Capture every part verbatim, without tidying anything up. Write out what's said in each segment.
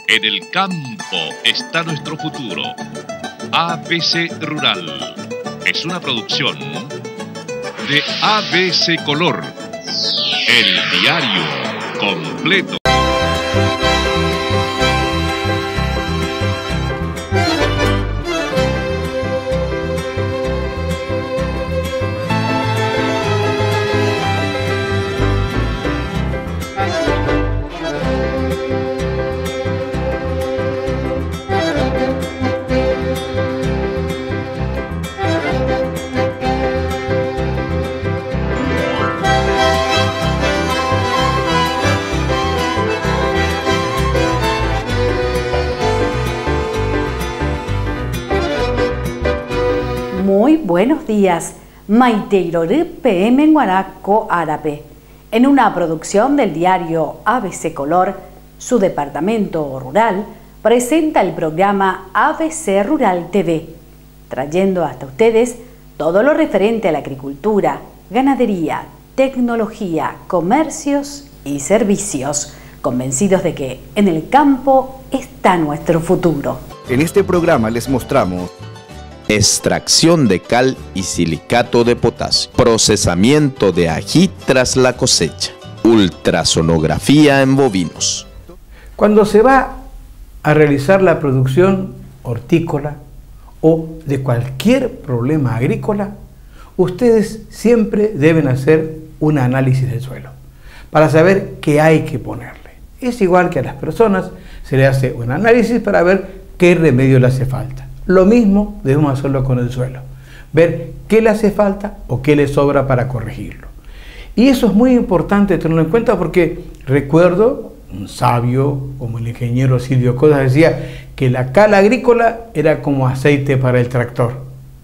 En el campo está nuestro futuro. A B C Rural es una producción de A B C Color, el diario completo. Muy buenos días, Maiteirorı P M en Guanaco Árabe. En una producción del diario A B C Color, su departamento rural presenta el programa A B C Rural T V, trayendo hasta ustedes todo lo referente a la agricultura, ganadería, tecnología, comercios y servicios, convencidos de que en el campo está nuestro futuro. En este programa les mostramos extracción de cal y silicato de potasio, procesamiento de ají tras la cosecha, ultrasonografía en bovinos. Cuando se va a realizar la producción hortícola o de cualquier problema agrícola, ustedes siempre deben hacer un análisis del suelo para saber qué hay que ponerle. Es igual que a las personas, se le hace un análisis para ver qué remedio le hace falta. Lo mismo debemos hacerlo con el suelo, ver qué le hace falta o qué le sobra para corregirlo. Y eso es muy importante tenerlo en cuenta porque recuerdo un sabio como el ingeniero Silvio Cosas decía que la cal agrícola era como aceite para el tractor.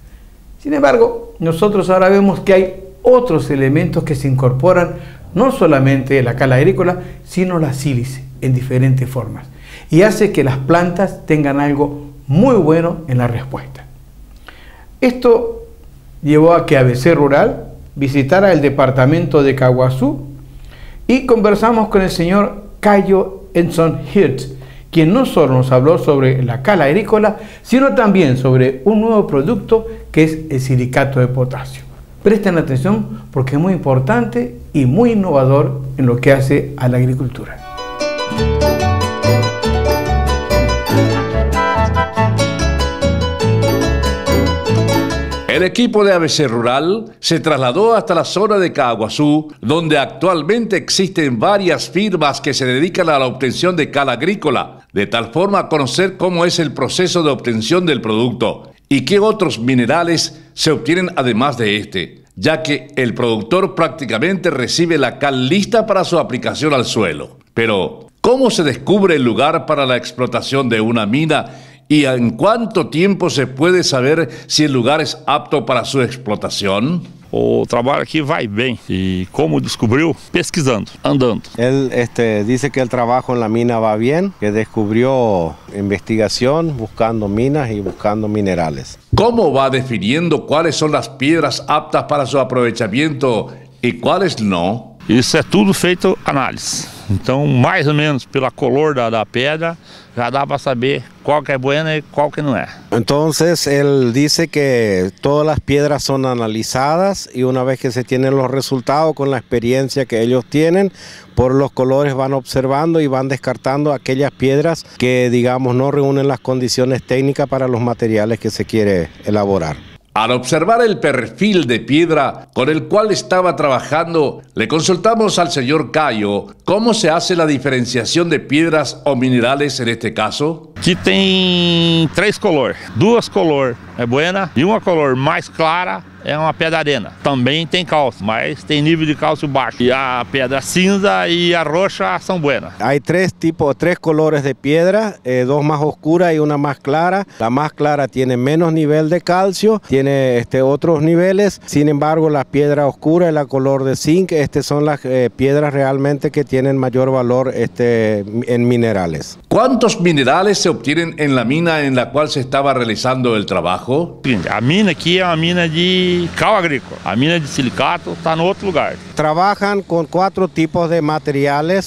Sin embargo, nosotros ahora vemos que hay otros elementos que se incorporan, no solamente la cal agrícola, sino la sílice en diferentes formas. Y hace que las plantas tengan algo muy bueno en la respuesta. Esto llevó a que A B C Rural visitara el departamento de Caguazú y conversamos con el señor Cayo Enson Hirtz, quien no solo nos habló sobre la cal agrícola, sino también sobre un nuevo producto que es el silicato de potasio. Presten atención porque es muy importante y muy innovador en lo que hace a la agricultura. El equipo de A B C Rural se trasladó hasta la zona de Caguazú, donde actualmente existen varias firmas que se dedican a la obtención de cal agrícola, de tal forma a conocer cómo es el proceso de obtención del producto y qué otros minerales se obtienen además de este, ya que el productor prácticamente recibe la cal lista para su aplicación al suelo. Pero, ¿cómo se descubre el lugar para la explotación de una mina? ¿Y en cuánto tiempo se puede saber si el lugar es apto para su explotación? O trabalho aqui vai bem. E como descobriu? Pesquisando, andando. Él este, dice que el trabajo en la mina va bien, que descubrió investigación, buscando minas y buscando minerales. ¿Cómo va definiendo cuáles son las piedras aptas para su aprovechamiento y cuáles no? Isso é tudo feito análise. Então, mais ou menos pela color da, da pedra, já dá para saber qual que é buena y cuál que no es. Entonces, él dice que todas las piedras son analizadas y una vez que se tienen los resultados con la experiencia que ellos tienen, por los colores van observando y van descartando aquellas piedras que, digamos, no reúnen las condiciones técnicas para los materiales que se quiere elaborar. Al observar el perfil de piedra con el cual estaba trabajando, le consultamos al señor Cayo cómo se hace la diferenciación de piedras o minerales en este caso. Aqui tem três colores, duas colores é buena e uma color mais clara é uma pedra arena. Também tem cálcio, mas tem nível de cálcio baixo. E a pedra cinza y a roja son buenas. Hay tres tipos, tres colores de piedra, eh, dos más oscuras y una más clara. La más clara tiene menos nivel de calcio, tiene este, otros niveles. Sin embargo, la piedra oscura y la color de zinc, estas son las eh, piedras realmente que tienen mayor valor este, en minerales. ¿Cuántos minerales se obtienen en la mina en la cual se estaba realizando el trabajo? A mina aqui é uma mina de cal agrícola. A mina de silicato está en otro lugar. Trabajan con cuatro tipos de materiales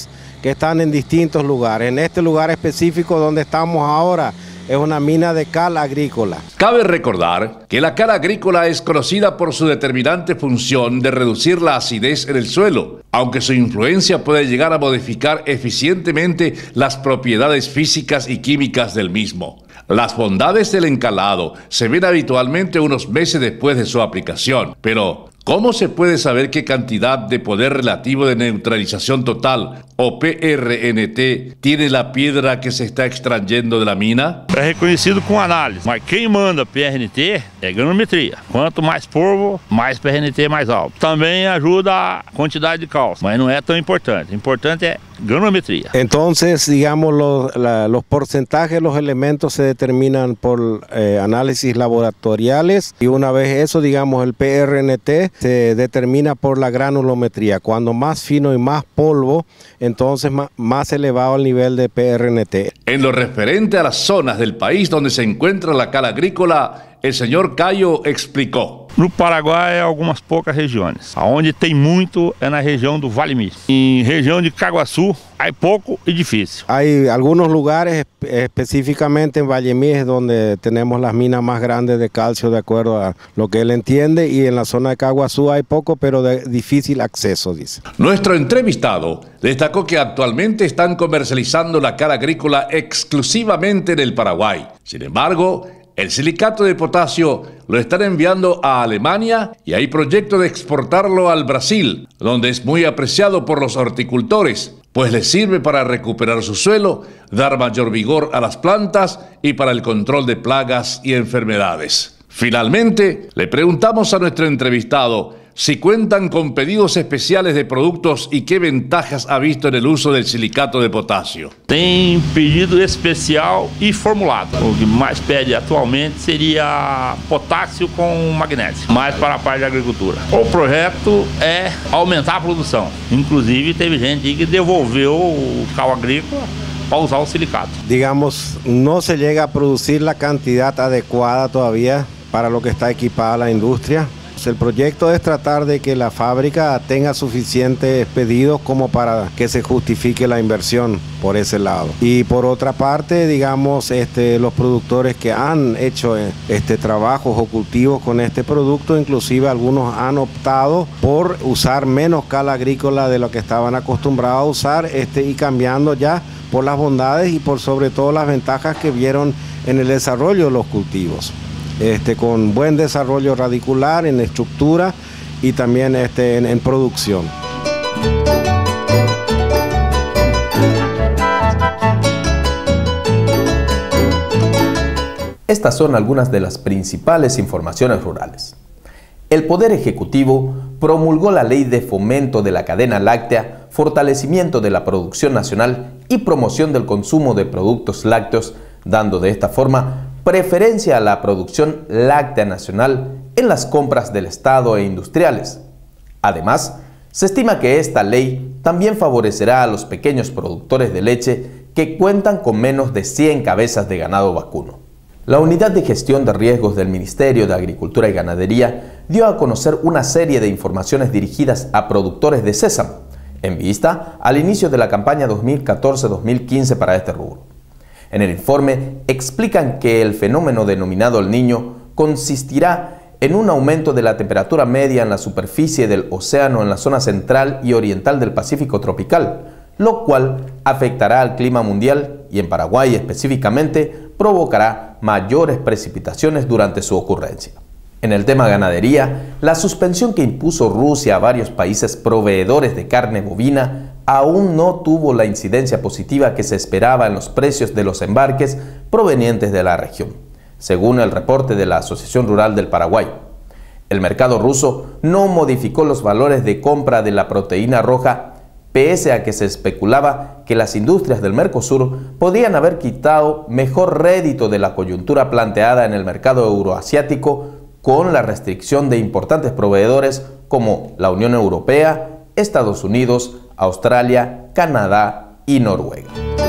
que están en distintos lugares. En este lugar específico donde estamos ahora, es una mina de cal agrícola. Cabe recordar que la cal agrícola es conocida por su determinante función de reducir la acidez en el suelo, aunque su influencia puede llegar a modificar eficientemente las propiedades físicas y químicas del mismo. Las bondades del encalado se ven habitualmente unos meses después de su aplicación, pero ¿cómo se puede saber qué cantidad de poder relativo de neutralización total, o P R N T, tiene la piedra que se está extrayendo de la mina? É reconhecido com análise, mas quem manda P R N T é granometria. Quanto mais polvo, mais P R N T mais alto. Também ajuda a quantidade de cálcio, mas não é tão importante. O importante é granometría. Entonces, digamos, los, la, los porcentajes, los elementos se determinan por eh, análisis laboratoriales, y una vez eso, digamos, el P R N T se determina por la granulometría. Cuando más fino y más polvo, entonces más, más elevado el nivel de P R N T. En lo referente a las zonas del país donde se encuentra la cal agrícola, el señor Caio explicó. No Paraguai, algumas poucas regiões. Onde tem muito é na região do Vale Misto. Em região de Caguaçu, hay pouco y difícil. Hay algunos lugares, específicamente en Valle Mijes, donde tenemos las minas más grandes de calcio, de acuerdo a lo que él entiende, y en la zona de Caguaçu hay poco, pero de difícil acceso, dice. Nuestro entrevistado destacó que actualmente están comercializando la cal agrícola exclusivamente en el Paraguay. Sin embargo, el silicato de potasio lo están enviando a Alemania y hay proyecto de exportarlo al Brasil, donde es muy apreciado por los horticultores, pues les sirve para recuperar su suelo, dar mayor vigor a las plantas y para el control de plagas y enfermedades. Finalmente, le preguntamos a nuestro entrevistado si cuentan con pedidos especiales de productos y qué ventajas ha visto en el uso del silicato de potasio. Tem pedido especial e formulado. O que mais pede atualmente seria potássio com magnésio, mais para a parte da agricultura. O projeto é aumentar a produção. Inclusive, teve gente que devolveu o cal agrícola para usar o silicato. Digamos, no se llega a producir la cantidad adecuada todavía para lo que está equipada la industria. El proyecto es tratar de que la fábrica tenga suficientes pedidos como para que se justifique la inversión por ese lado. Y por otra parte, digamos, este, los productores que han hecho este, trabajos o cultivos con este producto, inclusive algunos han optado por usar menos cal agrícola de lo que estaban acostumbrados a usar, este, y cambiando ya por las bondades y por sobre todo las ventajas que vieron en el desarrollo de los cultivos. Este, con buen desarrollo radicular en estructura y también este, en, en producción. Estas son algunas de las principales informaciones rurales. El Poder Ejecutivo promulgó la Ley de Fomento de la Cadena Láctea, Fortalecimiento de la Producción Nacional y Promoción del Consumo de Productos Lácteos, dando de esta forma preferencia a la producción láctea nacional en las compras del Estado e industriales. Además, se estima que esta ley también favorecerá a los pequeños productores de leche que cuentan con menos de cien cabezas de ganado vacuno. La Unidad de Gestión de Riesgos del Ministerio de Agricultura y Ganadería dio a conocer una serie de informaciones dirigidas a productores de sésamo, en vista al inicio de la campaña dos mil catorce dos mil quince para este rubro. En el informe explican que el fenómeno denominado El Niño consistirá en un aumento de la temperatura media en la superficie del océano en la zona central y oriental del Pacífico tropical, lo cual afectará al clima mundial y en Paraguay específicamente provocará mayores precipitaciones durante su ocurrencia. En el tema ganadería, la suspensión que impuso Rusia a varios países proveedores de carne bovina aún no tuvo la incidencia positiva que se esperaba en los precios de los embarques provenientes de la región, según el reporte de la Asociación Rural del Paraguay. El mercado ruso no modificó los valores de compra de la proteína roja, pese a que se especulaba que las industrias del Mercosur podrían haber quitado mejor rédito de la coyuntura planteada en el mercado euroasiático con la restricción de importantes proveedores como la Unión Europea, Estados Unidos, Australia, Canadá y Noruega.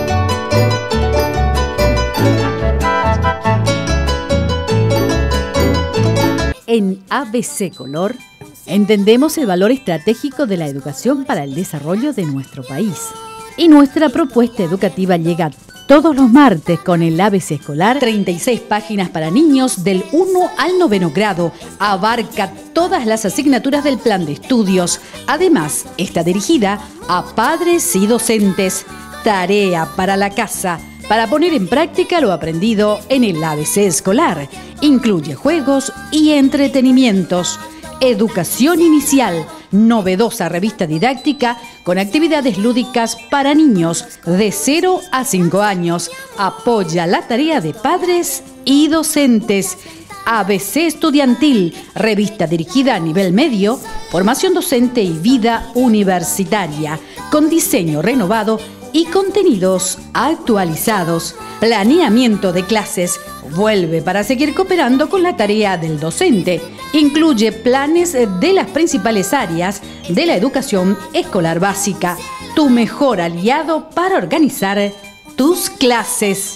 En A B C Color entendemos el valor estratégico de la educación para el desarrollo de nuestro país. Y nuestra propuesta educativa llega todos los martes con el A B C escolar, treinta y seis páginas para niños del uno al noveno grado. Abarca todas las asignaturas del plan de estudios. Además, está dirigida a padres y docentes. Tarea para la casa, para poner en práctica lo aprendido en el A B C escolar. Incluye juegos y entretenimientos. Educación inicial, novedosa revista didáctica con actividades lúdicas para niños de cero a cinco años. Apoya la tarea de padres y docentes. A B C Estudiantil, revista dirigida a nivel medio, formación docente y vida universitaria, con diseño renovado y contenidos actualizados. Planeamiento de clases. Vuelve para seguir cooperando con la tarea del docente. Incluye planes de las principales áreas de la educación escolar básica. Tu mejor aliado para organizar tus clases.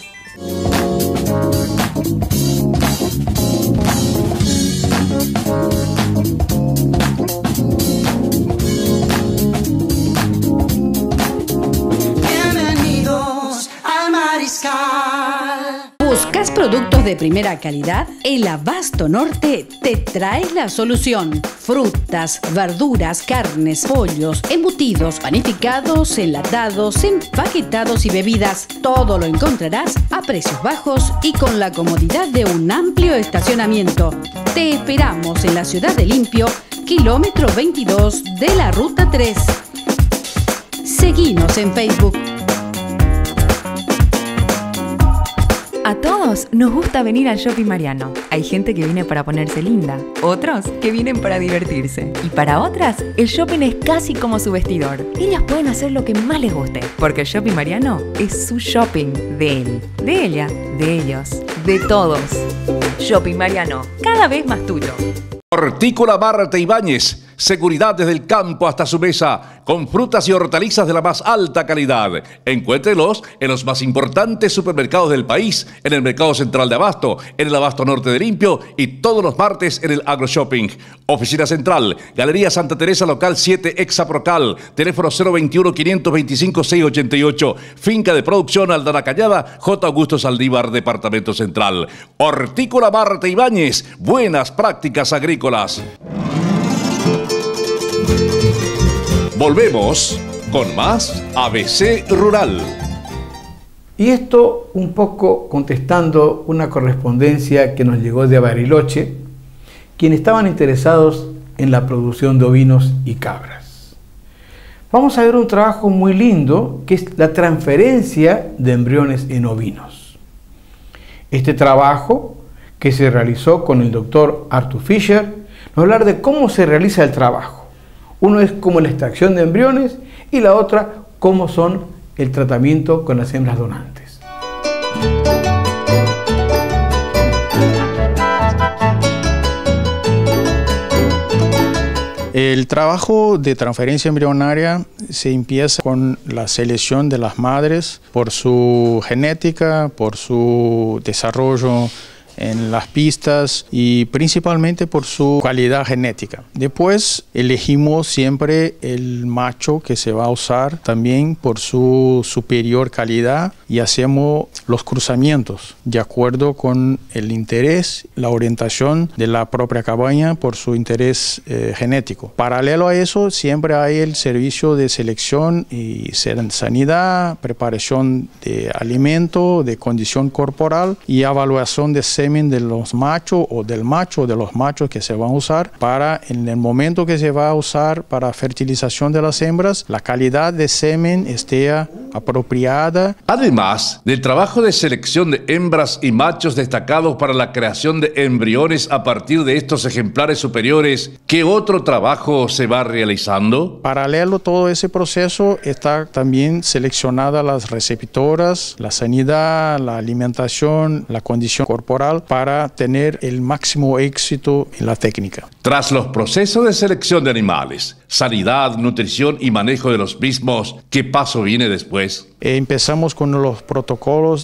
¿Buscas productos de primera calidad? El Abasto Norte te trae la solución. Frutas, verduras, carnes, pollos, embutidos, panificados, enlatados, empaquetados y bebidas. Todo lo encontrarás a precios bajos y con la comodidad de un amplio estacionamiento. Te esperamos en la ciudad de Limpio, kilómetro veintidós de la ruta tres. Seguinos en Facebook. A todos nos gusta venir al Shopping Mariano. Hay gente que viene para ponerse linda, otros que vienen para divertirse. Y para otras, el shopping es casi como su vestidor. Ellas pueden hacer lo que más les guste, porque el Shopping Mariano es su shopping, de él, de ella, de ellos, de todos. Shopping Mariano, cada vez más tuyo. Hortícola Marte Ibáñez, seguridad desde el campo hasta su mesa, con frutas y hortalizas de la más alta calidad. Encuéntrelos en los más importantes supermercados del país, en el Mercado Central de Abasto, en el Abasto Norte de Limpio y todos los martes en el AgroShopping. Oficina Central, Galería Santa Teresa, local siete, Exaprocal, teléfono cero veintiuno, quinientos veinticinco, seiscientos ochenta y ocho, Finca de Producción Aldana Cañada, J. Augusto Saldívar, Departamento Central. Hortícola Marte Ibáñez, buenas prácticas agrícolas. Volvemos con más A B C Rural. Y esto un poco contestando una correspondencia que nos llegó de Bariloche, quienes estaban interesados en la producción de ovinos y cabras. Vamos a ver un trabajo muy lindo que es la transferencia de embriones en ovinos. Este trabajo, que se realizó con el doctor Arthur Fisher, nos va a hablar de cómo se realiza el trabajo. Uno es como la extracción de embriones y la otra cómo son el tratamiento con las hembras donantes. El trabajo de transferencia embrionaria se empieza con la selección de las madres por su genética, por su desarrollo en las pistas y principalmente por su calidad genética. Después elegimos siempre el macho que se va a usar también por su superior calidad y hacemos los cruzamientos de acuerdo con el interés, la orientación de la propia cabaña por su interés eh, genético. Paralelo a eso siempre hay el servicio de selección y sanidad, preparación de alimento, de condición corporal y evaluación de semen de los machos o del macho o de los machos que se van a usar para en el momento que se va a usar para fertilización de las hembras, la calidad de semen esté apropiada. Además del trabajo de selección de hembras y machos destacados para la creación de embriones a partir de estos ejemplares superiores, ¿qué otro trabajo se va realizando? Paralelo a todo ese proceso está también seleccionada las receptoras, la sanidad, la alimentación, la condición corporal para tener el máximo éxito en la técnica. Tras los procesos de selección de animales, sanidad, nutrición y manejo de los mismos, ¿qué paso viene después? Empezamos con los protocolos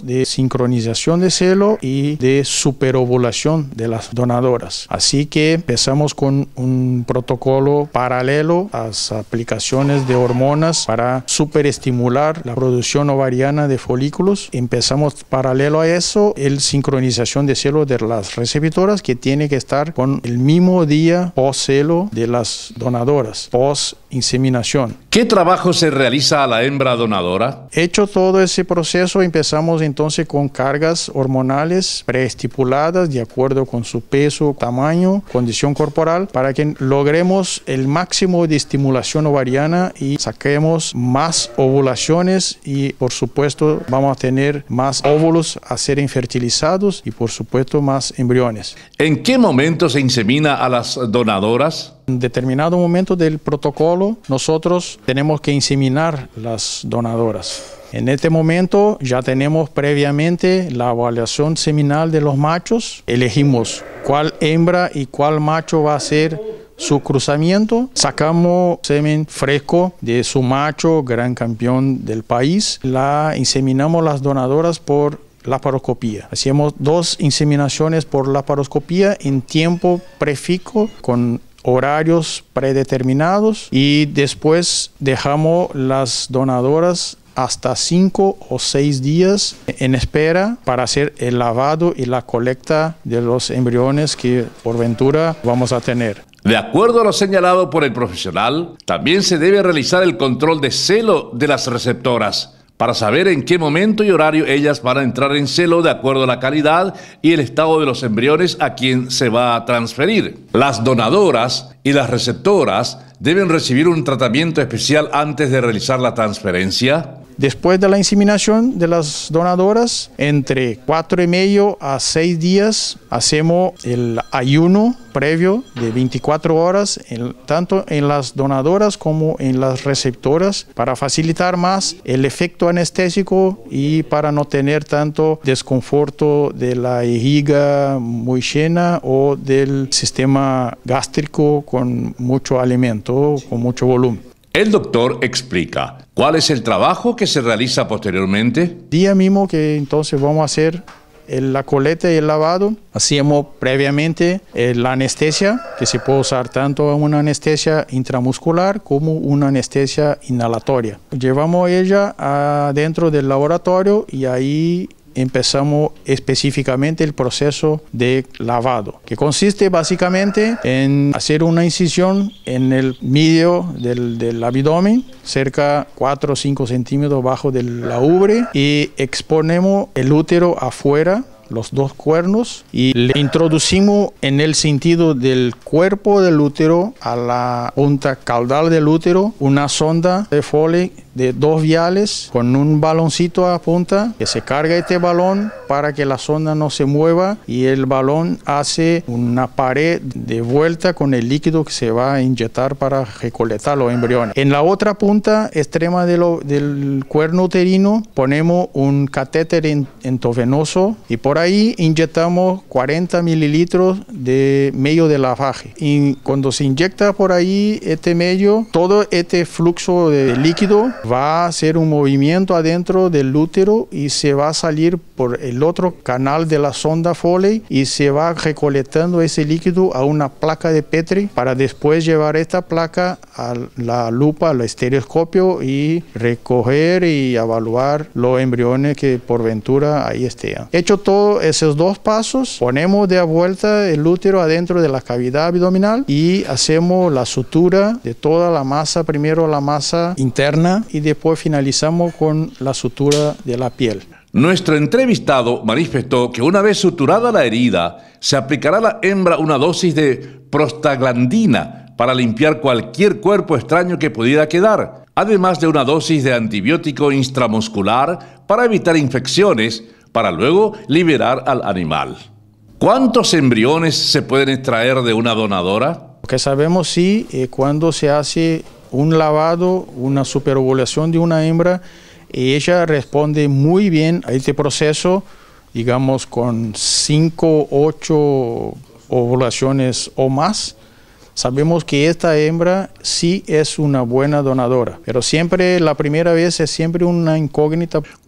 procesos de sincronización de celo y de superovulación de las donadoras. Así que empezamos con un protocolo paralelo a las aplicaciones de hormonas para superestimular la producción ovariana de folículos. Empezamos paralelo a eso el sincronización de celo de las receptoras, que tiene que estar con el mismo día post celo de las donadoras, post inseminación. ¿Qué trabajo se realiza a la hembra donadora? Hecho todo ese proceso, empezamos entonces con cargas hormonales preestipuladas de acuerdo con su peso, tamaño, condición corporal, para que logremos el máximo de estimulación ovariana y saquemos más ovulaciones y por supuesto vamos a tener más óvulos a ser infertilizados y por supuesto más embriones. ¿En qué momento se insemina a las donadoras? En determinado momento del protocolo, nosotros tenemos que inseminar las donadoras. En este momento ya tenemos previamente la evaluación seminal de los machos. Elegimos cuál hembra y cuál macho va a ser su cruzamiento. Sacamos semen fresco de su macho, gran campeón del país. La inseminamos las donadoras por laparoscopía. Hacemos dos inseminaciones por laparoscopía en tiempo prefijo con horarios predeterminados y después dejamos las donadoras hasta cinco o seis días en espera para hacer el lavado y la colecta de los embriones que por ventura vamos a tener. De acuerdo a lo señalado por el profesional, también se debe realizar el control de celo de las receptoras para saber en qué momento y horario ellas van a entrar en celo de acuerdo a la calidad y el estado de los embriones a quien se va a transferir. Las donadoras y las receptoras deben recibir un tratamiento especial antes de realizar la transferencia. Después de la inseminación de las donadoras, entre cuatro y medio a seis días, hacemos el ayuno previo de veinticuatro horas, en, tanto en las donadoras como en las receptoras, para facilitar más el efecto anestésico y para no tener tanto desconforto de la vejiga muy llena o del sistema gástrico con mucho alimento, con mucho volumen. El doctor explica cuál es el trabajo que se realiza posteriormente. Día mismo que entonces vamos a hacer el, la coleta y el lavado, hacíamos previamente eh, la anestesia, que se puede usar tanto una anestesia intramuscular como una anestesia inhalatoria. Llevamos ella adentro del laboratorio y ahí empezamos específicamente el proceso de lavado, que consiste básicamente en hacer una incisión en el medio del, del abdomen, cerca cuatro o cinco centímetros bajo de la ubre, y exponemos el útero afuera, los dos cuernos, y le introducimos en el sentido del cuerpo del útero a la punta caudal del útero una sonda de Foley de dos viales con un baloncito a punta que se carga este balón para que la sonda no se mueva y el balón hace una pared de vuelta con el líquido que se va a inyectar para recolectar los embriones. En la otra punta extrema de lo, del cuerno uterino ponemos un catéter endovenoso y por ahí inyectamos cuarenta mililitros de medio de lavaje, y cuando se inyecta por ahí este medio, todo este flujo de líquido va a hacer un movimiento adentro del útero y se va a salir por el otro canal de la sonda Foley y se va recolectando ese líquido a una placa de Petri para después llevar esta placa a la lupa, al estereoscopio y recoger y evaluar los embriones que por ventura ahí estén. Hecho todos esos dos pasos, ponemos de vuelta el útero adentro de la cavidad abdominal y hacemos la sutura de toda la masa, primero la masa interna y después finalizamos con la sutura de la piel. Nuestro entrevistado manifestó que una vez suturada la herida, se aplicará a la hembra una dosis de prostaglandina para limpiar cualquier cuerpo extraño que pudiera quedar, además de una dosis de antibiótico intramuscular para evitar infecciones, para luego liberar al animal. ¿Cuántos embriones se pueden extraer de una donadora? Lo que sabemos sí, eh, cuando se hace un lavado, una superovulación de una hembra, ella responde muy bien a este proceso, digamos con cinco, ocho ovulaciones o más. Sabemos que esta hembra sí es una buena donadora, pero siempre la primera vez es siempre una incógnita.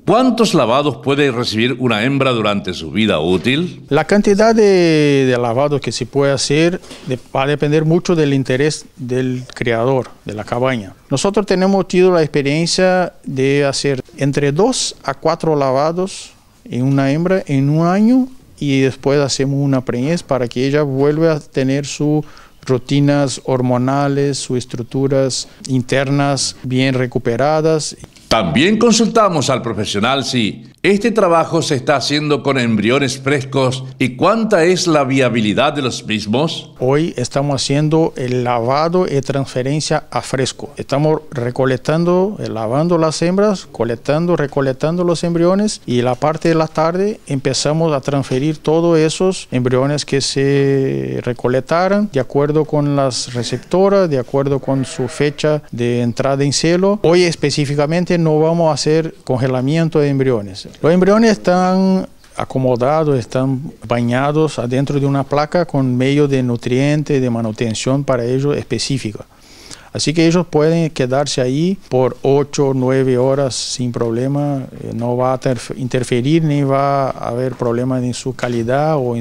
¿Cuántos lavados puede recibir una hembra durante su vida útil? La cantidad de, de lavados que se puede hacer de, va a depender mucho del interés del criador de la cabaña. Nosotros tenemos tenido la experiencia de hacer entre dos a cuatro lavados en una hembra en un año y después hacemos una preñez para que ella vuelva a tener sus rutinas hormonales, sus estructuras internas bien recuperadas. También consultamos al profesional si este trabajo se está haciendo con embriones frescos y cuánta es la viabilidad de los mismos. Hoy estamos haciendo el lavado y transferencia a fresco. Estamos recolectando, lavando las hembras, colectando, recolectando los embriones y la parte de la tarde empezamos a transferir todos esos embriones que se recolectaron de acuerdo con las receptoras, de acuerdo con su fecha de entrada en celo. Hoy específicamente no vamos a hacer congelamiento de embriones. Los embriones están acomodados, están bañados adentro de una placa con medio de nutrientes, de manutención para ellos específica. Así que ellos pueden quedarse ahí por ocho o nueve horas sin problema, no va a interferir ni va a haber problemas en su calidad o en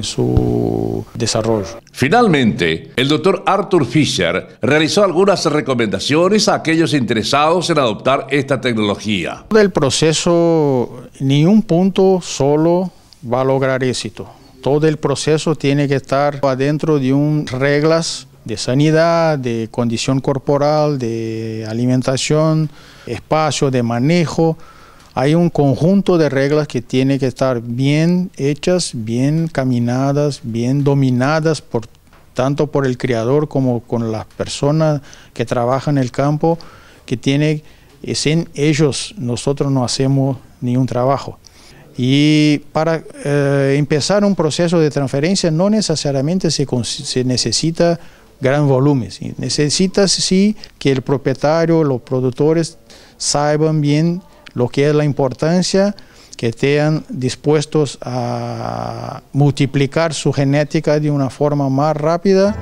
su desarrollo. Finalmente, el doctor Arthur Fisher realizó algunas recomendaciones a aquellos interesados en adoptar esta tecnología. Del proceso, ni un punto solo va a lograr éxito. Todo el proceso tiene que estar adentro de un reglas de sanidad, de condición corporal, de alimentación, espacio, de manejo. Hay un conjunto de reglas que tienen que estar bien hechas, bien caminadas, bien dominadas, por, tanto por el criador como con las personas que trabajan en el campo, que tiene, sin ellos nosotros no hacemos ningún trabajo. Y para eh, empezar un proceso de transferencia no necesariamente se, se necesita gran volumen. ¿Sí? Necesita sí que el propietario, los productores saben bien lo que es la importancia, que estén dispuestos a multiplicar su genética de una forma más rápida.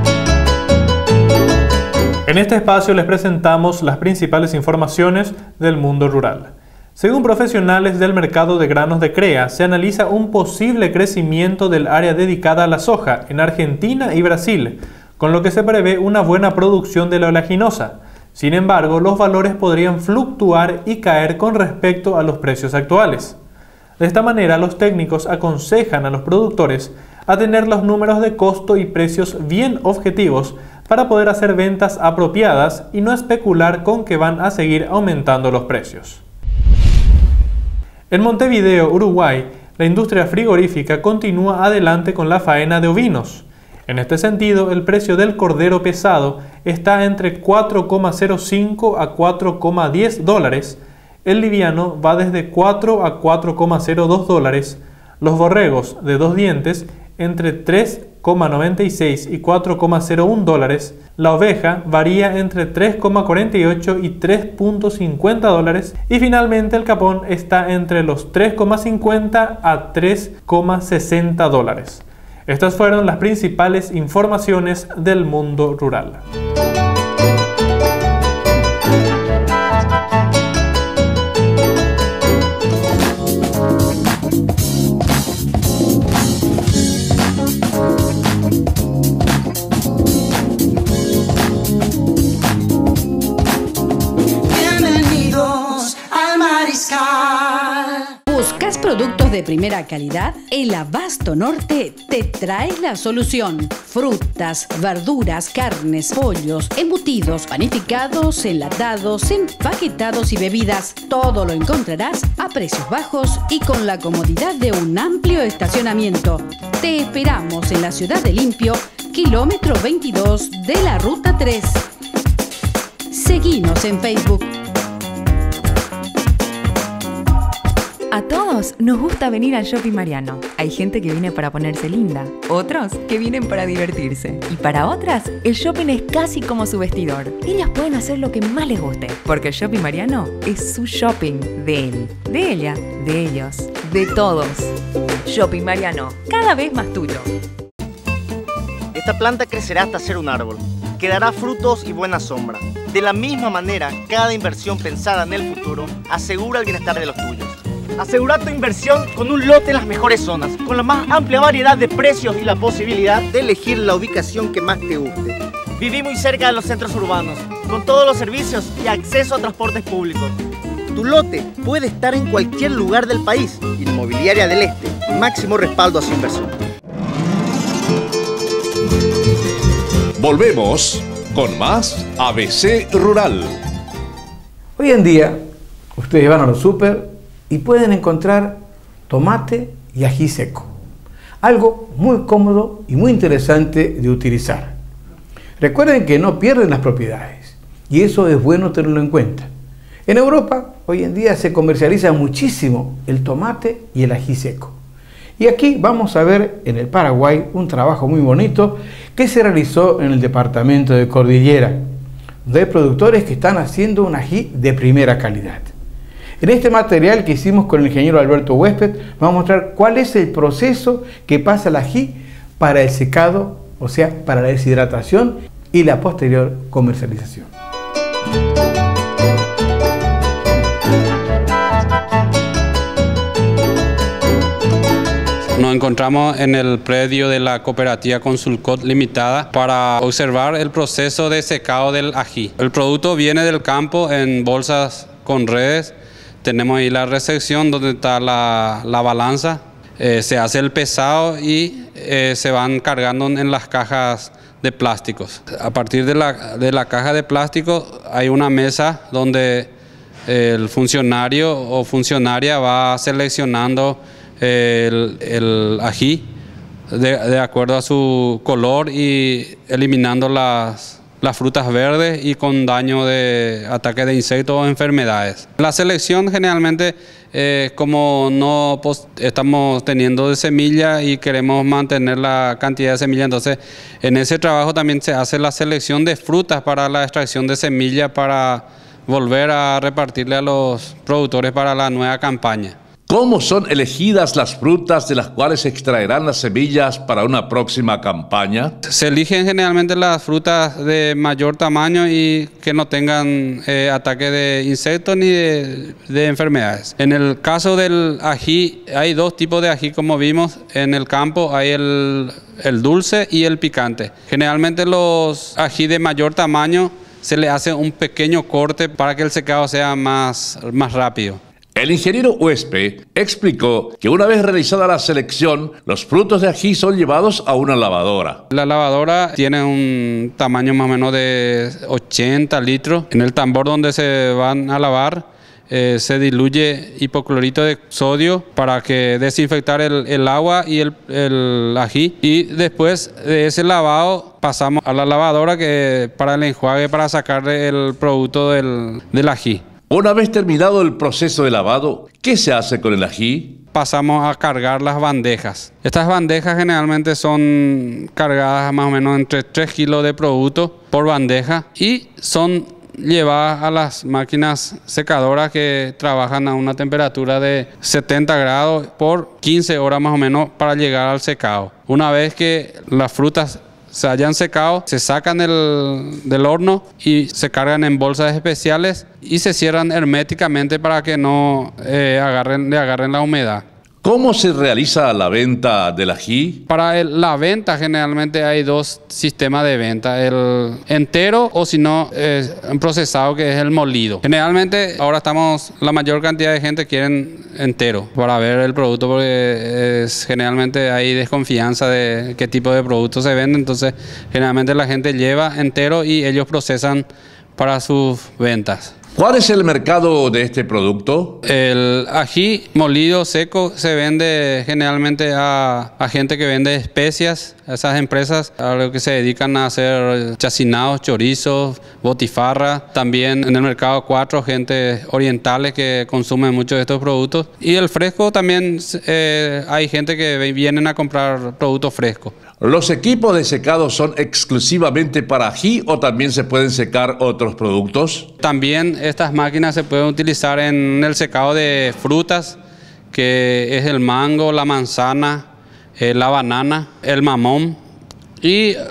En este espacio les presentamos las principales informaciones del mundo rural. Según profesionales del mercado de granos de CREA, se analiza un posible crecimiento del área dedicada a la soja en Argentina y Brasil, con lo que se prevé una buena producción de la oleaginosa. Sin embargo, los valores podrían fluctuar y caer con respecto a los precios actuales. De esta manera, los técnicos aconsejan a los productores a tener los números de costo y precios bien objetivos para poder hacer ventas apropiadas y no especular con que van a seguir aumentando los precios. En Montevideo, Uruguay, la industria frigorífica continúa adelante con la faena de ovinos. En este sentido, el precio del cordero pesado está entre cuatro coma cero cinco a cuatro coma diez dólares, el liviano va desde cuatro a cuatro coma cero dos dólares, los borregos de dos dientes entre tres coma noventa y seis y cuatro coma cero uno dólares, la oveja varía entre tres coma cuarenta y ocho y tres coma cincuenta dólares y finalmente el capón está entre los tres coma cincuenta a tres coma sesenta dólares. Estas fueron las principales informaciones del mundo rural. Bienvenidos al Mariscal. ¿Buscas productos de primera calidad? El Abasto Norte te trae la solución. Frutas, verduras, carnes, pollos, embutidos, panificados, enlatados, empaquetados y bebidas. Todo lo encontrarás a precios bajos y con la comodidad de un amplio estacionamiento. Te esperamos en la ciudad de Limpio, kilómetro veintidós de la ruta tres. Seguinos en Facebook. A todos nos gusta venir al Shopping Mariano. Hay gente que viene para ponerse linda, otros que vienen para divertirse. Y para otras, el shopping es casi como su vestidor. Ellas pueden hacer lo que más les guste, porque el Shopping Mariano es su shopping, de él, de ella, de ellos, de todos. Shopping Mariano, cada vez más tuyo. Esta planta crecerá hasta ser un árbol, que dará frutos y buena sombra. De la misma manera, cada inversión pensada en el futuro asegura el bienestar de los tuyos. Asegura tu inversión con un lote en las mejores zonas, con la más amplia variedad de precios y la posibilidad de elegir la ubicación que más te guste. Viví muy cerca de los centros urbanos, con todos los servicios y acceso a transportes públicos. Tu lote puede estar en cualquier lugar del país. Inmobiliaria del Este, máximo respaldo a su inversión. Volvemos con más A B C Rural. Hoy en día, ustedes van a los súper y pueden encontrar tomate y ají seco. Algo muy cómodo y muy interesante de utilizar. Recuerden que no pierden las propiedades y eso es bueno tenerlo en cuenta. En Europa, hoy en día se comercializa muchísimo el tomate y el ají seco. Y aquí vamos a ver en el Paraguay un trabajo muy bonito que se realizó en el departamento de Cordillera, donde hay productores que están haciendo un ají de primera calidad. En este material que hicimos con el ingeniero Alberto Huésped, vamos a mostrar cuál es el proceso que pasa el ají para el secado, o sea, para la deshidratación y la posterior comercialización. Nos encontramos en el predio de la cooperativa Consulcot Limitada para observar el proceso de secado del ají. El producto viene del campo en bolsas con redes. Tenemos ahí la recepción donde está la, la balanza. Eh, se hace el pesado y eh, se van cargando en las cajas de plásticos. A partir de la, de la caja de plástico hay una mesa donde el funcionario o funcionaria va seleccionando el, el ají de, de acuerdo a su color y eliminando las, las frutas verdes y con daño de ataque de insectos o enfermedades. La selección generalmente, eh, como no pues, estamos teniendo de semilla y queremos mantener la cantidad de semilla, entonces en ese trabajo también se hace la selección de frutas para la extracción de semilla para volver a repartirle a los productores para la nueva campaña. ¿Cómo son elegidas las frutas de las cuales se extraerán las semillas para una próxima campaña? Se eligen generalmente las frutas de mayor tamaño y que no tengan eh, ataque de insectos ni de, de enfermedades. En el caso del ají, hay dos tipos de ají como vimos en el campo, hay el, el dulce y el picante. Generalmente los ají de mayor tamaño se le hace un pequeño corte para que el secado sea más, más rápido. El ingeniero Huésped explicó que una vez realizada la selección, los frutos de ají son llevados a una lavadora. La lavadora tiene un tamaño más o menos de ochenta litros. En el tambor donde se van a lavar eh, se diluye hipoclorito de sodio para que desinfectar el, el agua y el, el ají. Y después de ese lavado pasamos a la lavadora que para el enjuague para sacar el producto del, del ají. Una vez terminado el proceso de lavado, ¿qué se hace con el ají? Pasamos a cargar las bandejas. Estas bandejas generalmente son cargadas más o menos entre tres kilos de producto por bandeja y son llevadas a las máquinas secadoras que trabajan a una temperatura de setenta grados por quince horas más o menos para llegar al secado. Una vez que las frutas se hayan secado, se sacan el, del horno y se cargan en bolsas especiales y se cierran herméticamente para que no eh, agarren, le agarren la humedad. ¿Cómo se realiza la venta del ají? Para el, la venta generalmente hay dos sistemas de venta, el entero o si no eh, un procesado que es el molido. Generalmente ahora estamos, la mayor cantidad de gente quieren entero para ver el producto porque es, generalmente hay desconfianza de qué tipo de producto se vende, entonces generalmente la gente lleva entero y ellos procesan para sus ventas. ¿Cuál es el mercado de este producto? El ají molido seco se vende generalmente a, a gente que vende especias, a esas empresas a lo que se dedican a hacer chacinados, chorizos, botifarra. También en el mercado cuatro, gente orientales que consumen mucho de estos productos. Y el fresco también eh, hay gente que vienen a comprar productos frescos. ¿Los equipos de secado son exclusivamente para ají o también se pueden secar otros productos? También estas máquinas se pueden utilizar en el secado de frutas, que es el mango, la manzana, eh, la banana, el mamón y eh,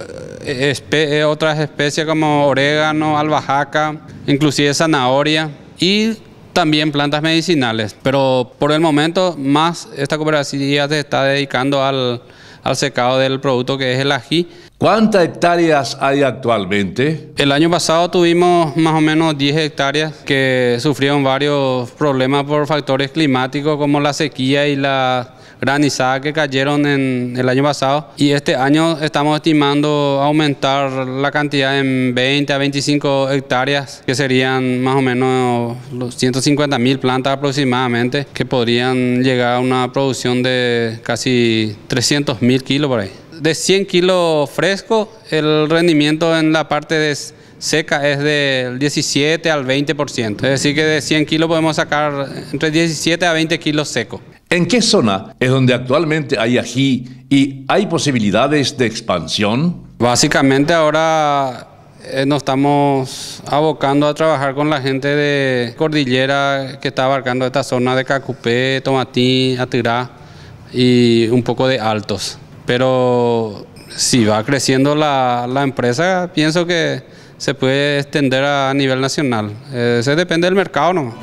espe otras especies como orégano, albahaca, inclusive zanahoria. Y también plantas medicinales, pero por el momento más esta cooperativa se está dedicando al, al secado del producto que es el ají. ¿Cuántas hectáreas hay actualmente? El año pasado tuvimos más o menos diez hectáreas que sufrieron varios problemas por factores climáticos como la sequía y la granizada que cayeron en el año pasado, y este año estamos estimando aumentar la cantidad en veinte a veinticinco hectáreas, que serían más o menos los ciento cincuenta mil plantas aproximadamente, que podrían llegar a una producción de casi trescientos mil kilos por ahí. De cien kilos fresco, el rendimiento en la parte de seca es del diecisiete al veinte por ciento. Es decir, que de cien kilos podemos sacar entre diecisiete a veinte kilos secos. ¿En qué zona es donde actualmente hay ají y hay posibilidades de expansión? Básicamente ahora eh, nos estamos abocando a trabajar con la gente de Cordillera que está abarcando esta zona de Cacupé, Tomatí, Atirá y un poco de Altos. Pero si va creciendo la, la empresa, pienso que se puede extender a nivel nacional. Eh, se depende del mercado, ¿no?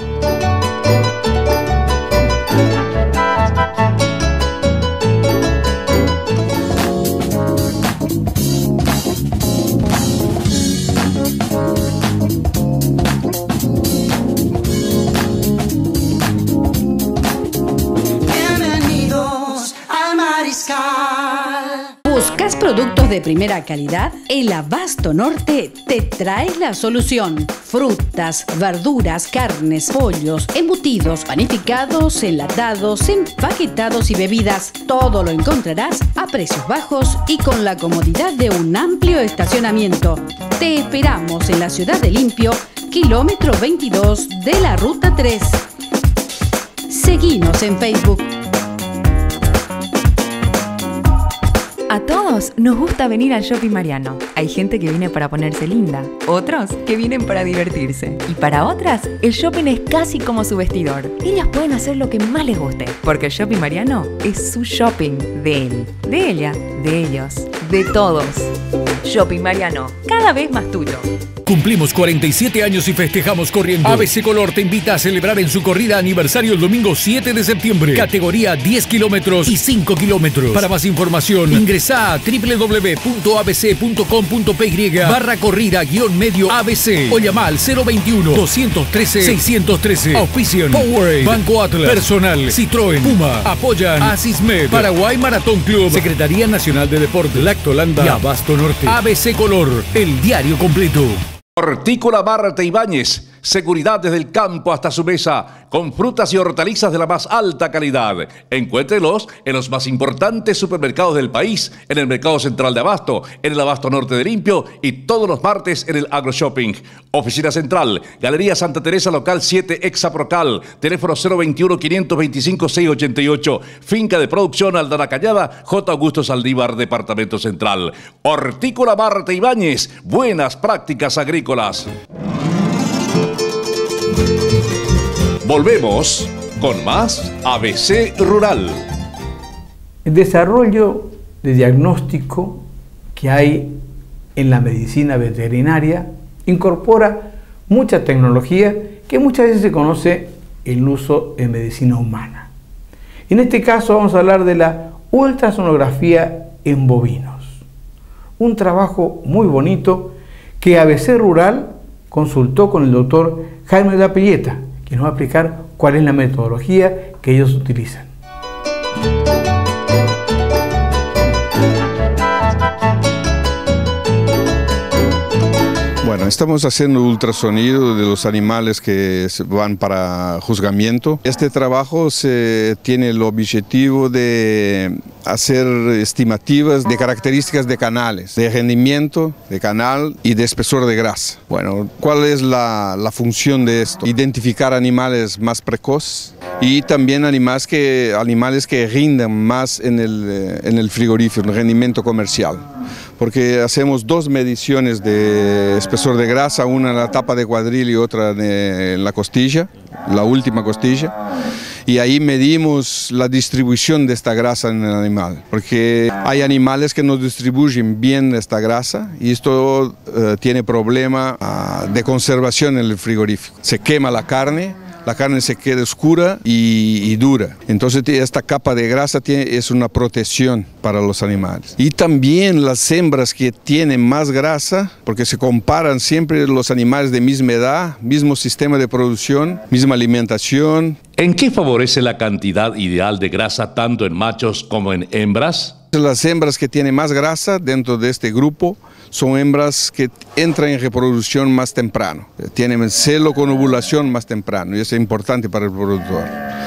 ¿Buscas productos de primera calidad? El Abasto Norte te trae la solución. Frutas, verduras, carnes, pollos, embutidos, panificados, enlatados, empaquetados y bebidas. Todo lo encontrarás a precios bajos y con la comodidad de un amplio estacionamiento. Te esperamos en la ciudad de Limpio, kilómetro veintidós de la ruta tres. Seguinos en Facebook. A todos nos gusta venir al Shopping Mariano. Hay gente que viene para ponerse linda, otros que vienen para divertirse. Y para otras, el shopping es casi como su vestidor. Ellas pueden hacer lo que más les guste, porque el Shopping Mariano es su shopping, de él, de ella, de ellos, de todos. Shopping Mariano, cada vez más tuyo. Cumplimos cuarenta y siete años y festejamos corriendo. A B C Color te invita a celebrar en su corrida aniversario el domingo siete de septiembre. Categoría diez kilómetros y cinco kilómetros. Para más información, ingresa a doble u doble u doble u punto a b c punto com punto p y barra corrida guión medio A B C o llama al cero veintiuno, doscientos trece, seiscientos trece. Auspician Powerade, Banco Atlas, Personal, Citroën, Puma. Apoyan Asismed, Paraguay Maratón Club, Secretaría Nacional de Deporte, Lactolanda y Abasto Norte. A B C Color, el diario completo. Hortícola Marte Ibáñez, seguridad desde el campo hasta su mesa, con frutas y hortalizas de la más alta calidad. Encuéntrelos en los más importantes supermercados del país, en el Mercado Central de Abasto, en el Abasto Norte de Limpio y todos los martes en el AgroShopping. Oficina Central, Galería Santa Teresa, local siete, Exaprocal, teléfono cero veintiuno, quinientos veinticinco, seiscientos ochenta y ocho. Finca de producción Aldana Cañada, J. Augusto Saldívar, Departamento Central. Hortícola Marte Ibáñez, buenas prácticas agrícolas. Volvemos con más A B C Rural. El desarrollo de diagnóstico que hay en la medicina veterinaria incorpora mucha tecnología que muchas veces se conoce el uso en medicina humana. En este caso vamos a hablar de la ultrasonografía en bovinos. Un trabajo muy bonito que A B C Rural consultó con el doctor Jaime de Apelleta, que nos va a explicar cuál es la metodología que ellos utilizan. Bueno, estamos haciendo ultrasonido de los animales que van para juzgamiento. Este trabajo se tiene el objetivo de hacer estimativas de características de canales, de rendimiento de canal y de espesor de grasa. Bueno, ¿cuál es la, la función de esto? Identificar animales más precoces y también animales que, animales que rindan más en el, en el frigorífico, en el rendimiento comercial. Porque hacemos dos mediciones de espesor de grasa, una en la tapa de cuadril y otra en la costilla, la última costilla. Y ahí medimos la distribución de esta grasa en el animal, porque hay animales que no distribuyen bien esta grasa y esto uh, tiene problema uh, de conservación en el frigorífico. Se quema la carne, la carne se queda oscura y, y dura. Entonces esta capa de grasa tiene, es una protección para los animales. Y también las hembras que tienen más grasa, porque se comparan siempre los animales de misma edad, mismo sistema de producción, misma alimentación. ¿En qué favorece la cantidad ideal de grasa tanto en machos como en hembras? Las hembras que tienen más grasa dentro de este grupo son hembras que entran en reproducción más temprano, tienen celo con ovulación más temprano y eso es importante para el productor.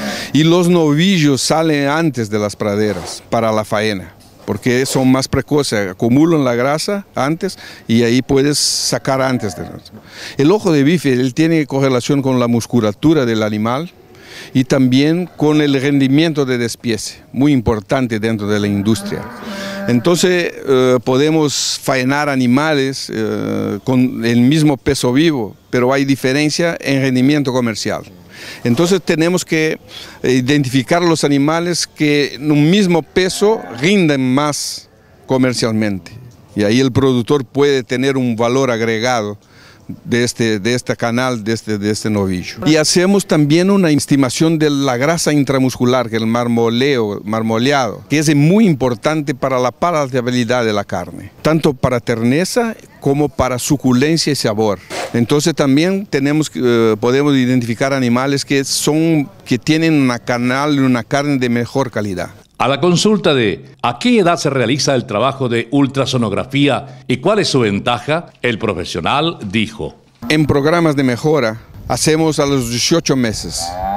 Y los novillos salen antes de las praderas para la faena, porque son más precoces, acumulan la grasa antes y ahí puedes sacar antes de nosotros. El ojo de bife él tiene correlación con la musculatura del animal y también con el rendimiento de despiece, muy importante dentro de la industria. Entonces eh, podemos faenar animales eh, con el mismo peso vivo, pero hay diferencia en rendimiento comercial. Entonces tenemos que identificar los animales que en un mismo peso rinden más comercialmente. Y ahí el productor puede tener un valor agregado de este, de este canal, de este, de este novillo. Y hacemos también una estimación de la grasa intramuscular, que es el marmoleo, marmoleado, que es muy importante para la palatabilidad de la carne, tanto para terneza como para suculencia y sabor. Entonces también tenemos, eh, podemos identificar animales que, son, que tienen una canal, una carne de mejor calidad. A la consulta de ¿a qué edad se realiza el trabajo de ultrasonografía y cuál es su ventaja?, el profesional dijo: en programas de mejora hacemos a los dieciocho meses,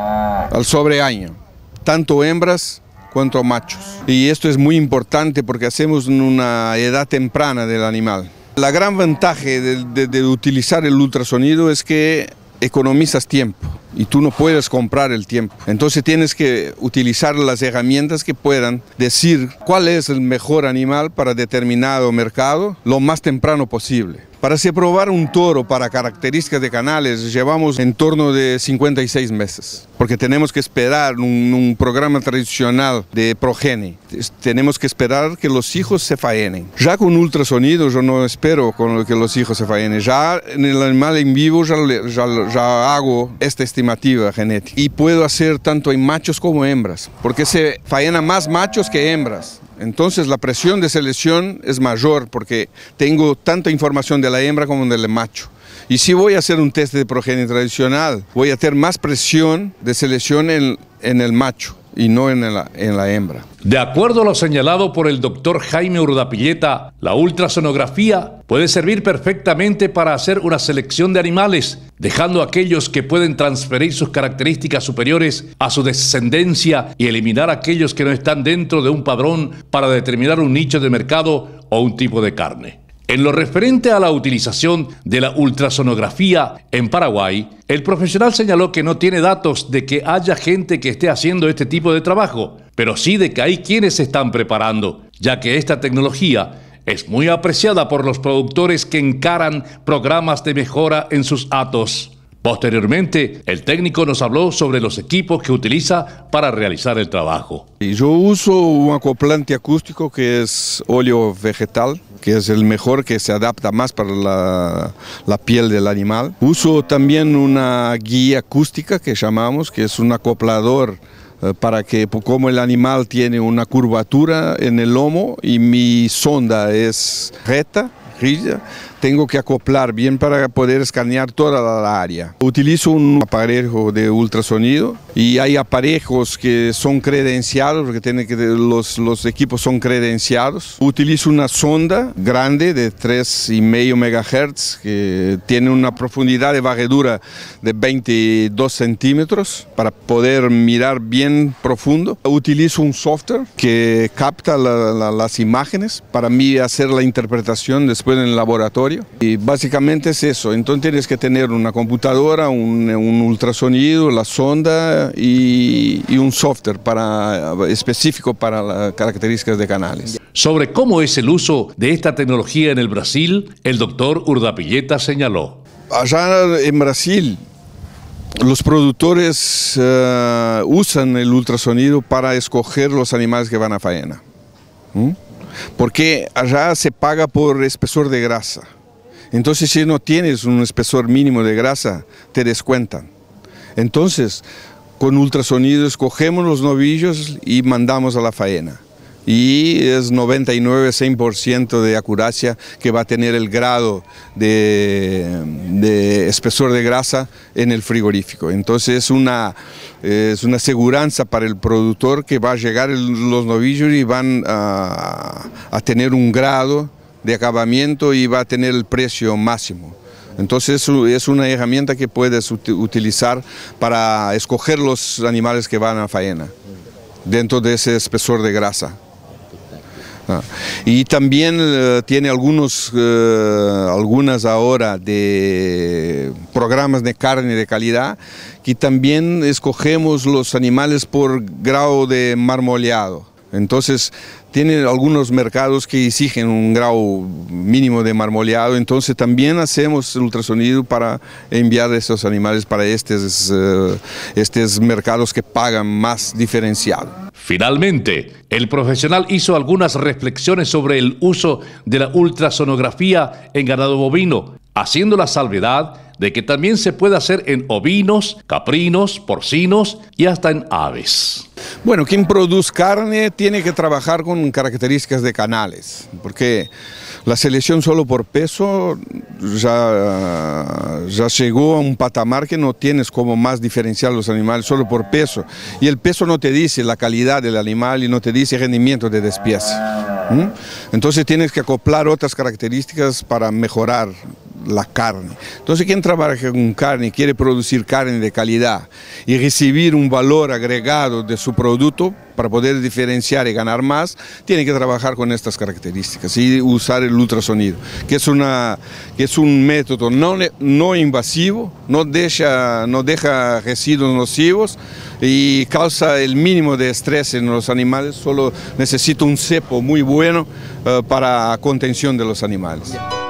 al sobreaño, tanto hembras cuanto machos. Y esto es muy importante porque hacemos en una edad temprana del animal. La gran ventaja de, de, de utilizar el ultrasonido es que economizas tiempo y tú no puedes comprar el tiempo. Entonces tienes que utilizar las herramientas que puedan decir cuál es el mejor animal para determinado mercado lo más temprano posible. Para se probar un toro para características de canales llevamos en torno de cincuenta y seis meses, porque tenemos que esperar un, un programa tradicional de progenie. Tenemos que esperar que los hijos se faenen. Ya con ultrasonido yo no espero con que los hijos se faenen. Ya en el animal en vivo ya, ya, ya hago esta estimativa genética. Y puedo hacer tanto en machos como hembras, porque se faena más machos que hembras. Entonces la presión de selección es mayor porque tengo tanta información de la hembra como del macho. Y si voy a hacer un test de progenie tradicional, voy a tener más presión de selección en, en el macho y no en la, en la hembra. De acuerdo a lo señalado por el doctor Jaime Urdapilleta, la ultrasonografía puede servir perfectamente para hacer una selección de animales, dejando aquellos que pueden transferir sus características superiores a su descendencia y eliminar aquellos que no están dentro de un padrón para determinar un nicho de mercado o un tipo de carne. En lo referente a la utilización de la ultrasonografía en Paraguay, el profesional señaló que no tiene datos de que haya gente que esté haciendo este tipo de trabajo, pero sí de que hay quienes se están preparando, ya que esta tecnología es muy apreciada por los productores que encaran programas de mejora en sus hatos. Posteriormente, el técnico nos habló sobre los equipos que utiliza para realizar el trabajo. Yo uso un acoplante acústico que es óleo vegetal, que es el mejor, que se adapta más para la, la piel del animal. Uso también una guía acústica que llamamos, que es un acoplador eh, para que, como el animal tiene una curvatura en el lomo y mi sonda es recta, rígida, tengo que acoplar bien para poder escanear toda la área. Utilizo un aparejo de ultrasonido y hay aparejos que son credenciados, porque tiene que, los, los equipos son credenciados. Utilizo una sonda grande de tres y medio megahertz que tiene una profundidad de varredura de veintidós centímetros para poder mirar bien profundo. Utilizo un software que capta la, la, las imágenes para mí hacer la interpretación después en el laboratorio. Y básicamente es eso. Entonces tienes que tener una computadora, un, un ultrasonido, la sonda y, y un software para, específico para las características de canales. Sobre cómo es el uso de esta tecnología en el Brasil, el doctor Urdapilleta señaló: allá en Brasil los productores uh, usan el ultrasonido para escoger los animales que van a faena. ¿Mm? Porque allá se paga por espesor de grasa. Entonces si no tienes un espesor mínimo de grasa, te descuentan. Entonces, con ultrasonido escogemos los novillos y mandamos a la faena. Y es noventa y nueve a cien por ciento de acuracia que va a tener el grado de, de espesor de grasa en el frigorífico. Entonces es una, es una aseguranza para el productor que va a llegar el, los novillos y van a, a tener un grado de acabamiento y va a tener el precio máximo. Entonces es una herramienta que puedes utilizar para escoger los animales que van a faena dentro de ese espesor de grasa. Ah. Y también uh, tiene algunos, uh, algunas ahora de programas de carne de calidad que también escogemos los animales por grado de marmoleado. Entonces tiene algunos mercados que exigen un grado mínimo de marmoleado, entonces también hacemos el ultrasonido para enviar esos animales para estos, uh, estos mercados que pagan más diferenciado. Finalmente, el profesional hizo algunas reflexiones sobre el uso de la ultrasonografía en ganado bovino, haciendo la salvedad de que también se puede hacer en ovinos, caprinos, porcinos y hasta en aves. Bueno, quien produce carne tiene que trabajar con características de canales, porque la selección solo por peso ya, ya llegó a un patamar que no tienes como más diferenciar los animales solo por peso. Y el peso no te dice la calidad del animal y no te dice rendimiento de despiece. ¿Mm? Entonces tienes que acoplar otras características para mejorar la carne. Entonces quien trabaja con carne, quiere producir carne de calidad y recibir un valor agregado de su producto para poder diferenciar y ganar más, tiene que trabajar con estas características y usar el ultrasonido, que es, una, que es un método no, no invasivo, no deja, no deja residuos nocivos y causa el mínimo de estrés en los animales, solo necesita un cepo muy bueno uh, para contención de los animales.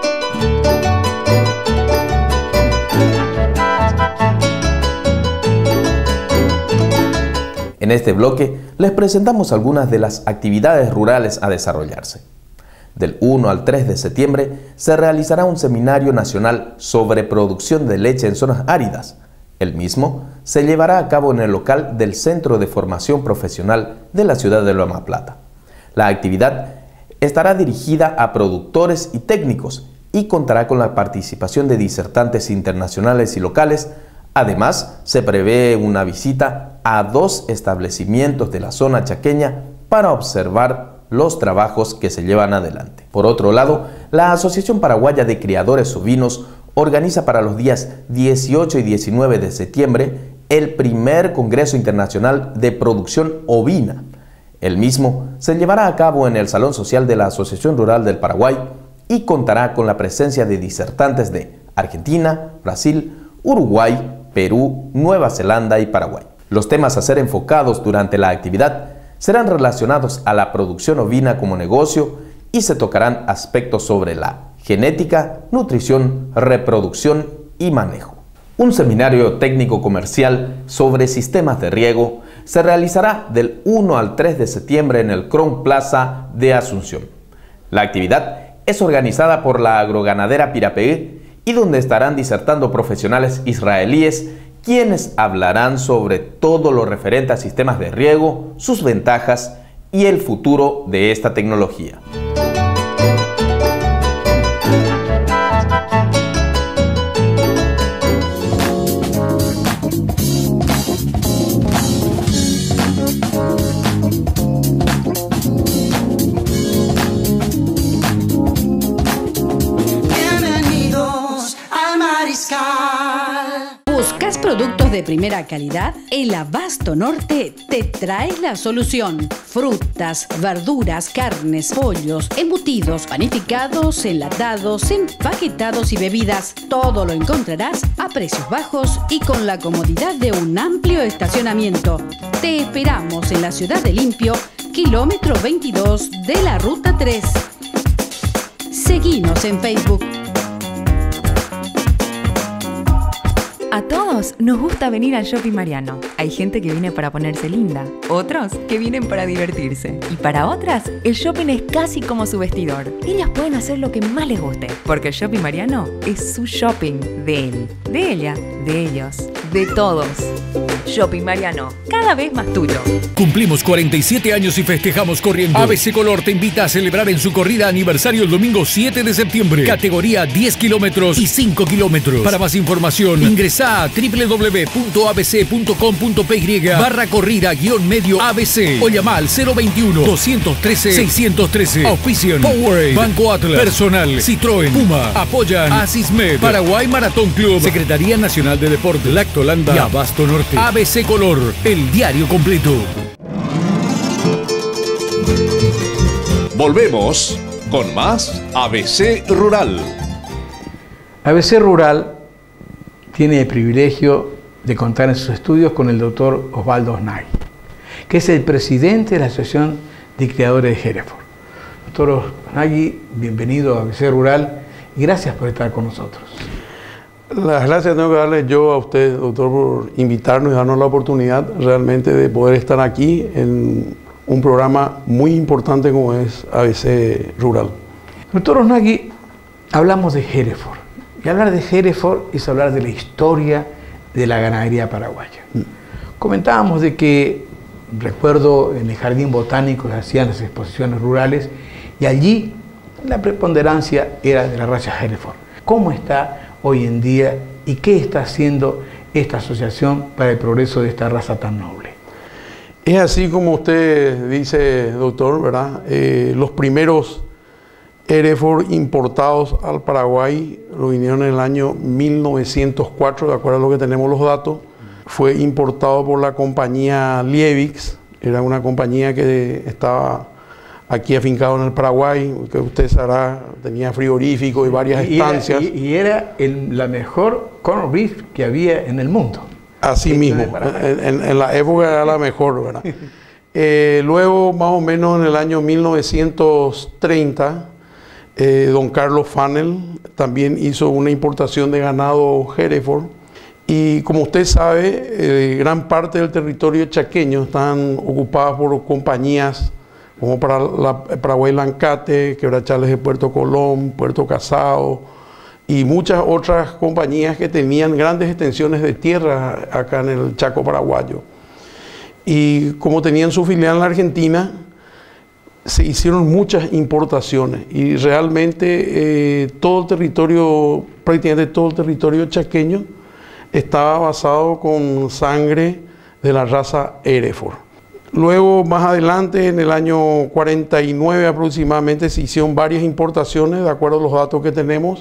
En este bloque les presentamos algunas de las actividades rurales a desarrollarse. Del uno al tres de septiembre se realizará un seminario nacional sobre producción de leche en zonas áridas. El mismo se llevará a cabo en el local del Centro de Formación Profesional de la ciudad de Loma Plata. La actividad estará dirigida a productores y técnicos y contará con la participación de disertantes internacionales y locales. Además, se prevé una visita a dos establecimientos de la zona chaqueña para observar los trabajos que se llevan adelante. Por otro lado, la Asociación Paraguaya de Criadores Ovinos organiza para los días dieciocho y diecinueve de septiembre el primer Congreso Internacional de Producción Ovina. El mismo se llevará a cabo en el Salón Social de la Asociación Rural del Paraguay y contará con la presencia de disertantes de Argentina, Brasil, Uruguay, Perú, Nueva Zelanda y Paraguay. Los temas a ser enfocados durante la actividad serán relacionados a la producción ovina como negocio y se tocarán aspectos sobre la genética, nutrición, reproducción y manejo. Un seminario técnico comercial sobre sistemas de riego se realizará del uno al tres de septiembre en el Crown Plaza de Asunción. La actividad es organizada por la agroganadera Pirapegué y donde estarán disertando profesionales israelíes quienes hablarán sobre todo lo referente a sistemas de riego, sus ventajas y el futuro de esta tecnología. ¿Buscas productos de primera calidad? El Abasto Norte te trae la solución. Frutas, verduras, carnes, pollos, embutidos, panificados, enlatados, empaquetados y bebidas. Todo lo encontrarás a precios bajos y con la comodidad de un amplio estacionamiento. Te esperamos en la ciudad de Limpio, kilómetro veintidós de la ruta tres. Seguinos en Facebook. A todos nos gusta venir al Shopping Mariano. Hay gente que viene para ponerse linda, otros que vienen para divertirse. Y para otras, el shopping es casi como su vestidor. Ellas pueden hacer lo que más les guste, porque el Shopping Mariano es su shopping de él, de ella, de ellos, de todos. Shopping Mariano, cada vez más tuyo. Cumplimos cuarenta y siete años y festejamos corriendo. A B C Color te invita a celebrar en su corrida aniversario el domingo siete de septiembre. Categoría diez kilómetros y cinco kilómetros. Para más información, ingresa a doble u doble u doble u punto a b c punto com punto p y barra corrida guión medio A B C o llama al cero veintiuno, doscientos trece, seiscientos trece. Auspician Powerade, Banco Atlas, Personal, Citroën, Puma. Apoyan Asismed, Paraguay Maratón Club, Secretaría Nacional de Deporte, Lactolanda y Abasto Norte. A B C Color, el diario completo. Volvemos con más A B C Rural. A B C Rural tiene el privilegio de contar en sus estudios con el doctor Osvaldo Osnagui, que es el presidente de la Asociación de Criadores de Hereford. Doctor Osnagui, bienvenido a A B C Rural y gracias por estar con nosotros. Las gracias tengo que darle yo a usted, doctor, por invitarnos y darnos la oportunidad realmente de poder estar aquí en un programa muy importante como es A B C Rural. Doctor Osnagui, hablamos de Hereford. Y hablar de Hereford es hablar de la historia de la ganadería paraguaya. Mm. Comentábamos de que, recuerdo, en el Jardín Botánico se hacían las exposiciones rurales y allí la preponderancia era de la raza Hereford. ¿Cómo está hoy en día y qué está haciendo esta asociación para el progreso de esta raza tan noble? Es así como usted dice, doctor, ¿verdad? Eh, los primeros Hereford importados al Paraguay lo vinieron en el año mil novecientos cuatro, de acuerdo a lo que tenemos los datos. Fue importado por la compañía Liebix, era una compañía que estaba aquí afincado en el Paraguay, que usted sabrá, tenía frigorífico y varias y estancias. Era, y, y era el, la mejor corned beef que había en el mundo. Así mismo, en, en, en la época era la mejor, ¿verdad? eh, luego, más o menos en el año mil novecientos treinta, eh, don Carlos Fanel también hizo una importación de ganado Hereford. Y como usted sabe, eh, gran parte del territorio chaqueño están ocupadas por compañías como para la Paraguay Lancate, Quebrachales de Puerto Colón, Puerto Casado y muchas otras compañías que tenían grandes extensiones de tierra acá en el Chaco paraguayo. Y como tenían su filial en la Argentina, se hicieron muchas importaciones y realmente eh, todo el territorio, prácticamente todo el territorio chaqueño estaba basado con sangre de la raza Hereford. Luego, más adelante, en el año cuarenta y nueve aproximadamente, se hicieron varias importaciones, de acuerdo a los datos que tenemos.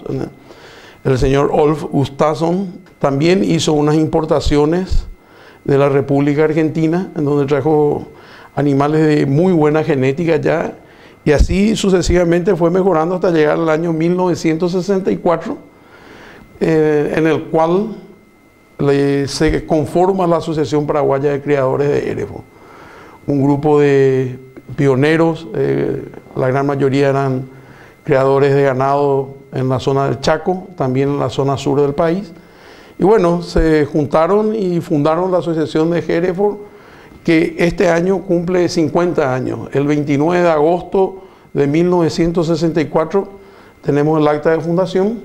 El señor Olf Gustafsson también hizo unas importaciones de la República Argentina, en donde trajo animales de muy buena genética ya, y así sucesivamente fue mejorando hasta llegar al año mil novecientos sesenta y cuatro, eh, en el cual le, se conforma la Asociación Paraguaya de Criadores de Hereford. Un grupo de pioneros, eh, la gran mayoría eran criadores de ganado en la zona del Chaco, también en la zona sur del país. Y bueno, se juntaron y fundaron la Asociación de Hereford, que este año cumple cincuenta años. El veintinueve de agosto de mil novecientos sesenta y cuatro tenemos el acta de fundación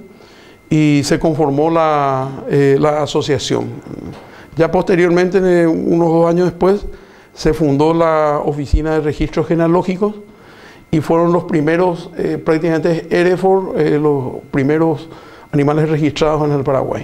y se conformó la, eh, la asociación. Ya posteriormente, unos dos años después, se fundó la Oficina de Registros Genealógicos y fueron los primeros, eh, prácticamente Hereford, eh, los primeros animales registrados en el Paraguay.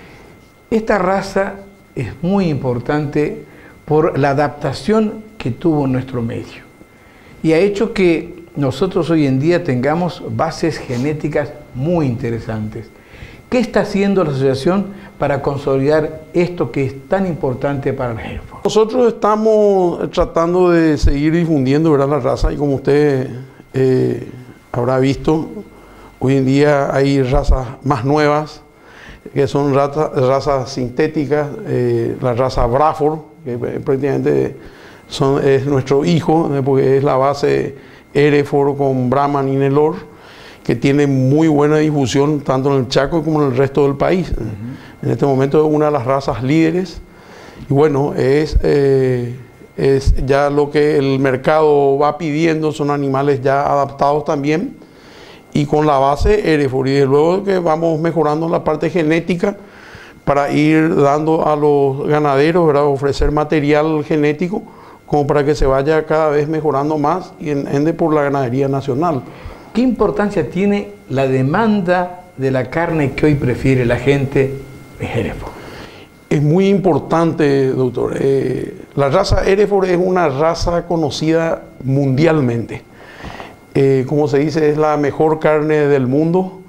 Esta raza es muy importante por la adaptación que tuvo en nuestro medio y ha hecho que nosotros hoy en día tengamos bases genéticas muy interesantes. ¿Qué está haciendo la asociación para consolidar esto que es tan importante para el Hereford? Nosotros estamos tratando de seguir difundiendo, ¿verdad?, la raza, y como usted eh, habrá visto, hoy en día hay razas más nuevas, que son raza, razas sintéticas, eh, la raza Braford, que prácticamente son, es nuestro hijo, porque es la base Hereford con Brahman y Nelore, que tiene muy buena difusión tanto en el Chaco como en el resto del país. Uh-huh. En este momento es una de las razas líderes y bueno, es, eh, es ya lo que el mercado va pidiendo, son animales ya adaptados también y con la base Hereford, y de luego que vamos mejorando la parte genética para ir dando a los ganaderos, ¿verdad?, ofrecer material genético como para que se vaya cada vez mejorando más y en ende por la ganadería nacional. ¿Qué importancia tiene la demanda de la carne que hoy prefiere la gente de Hereford? Es muy importante, doctor. Eh, la raza Hereford es una raza conocida mundialmente. Eh, como se dice, es la mejor carne del mundo.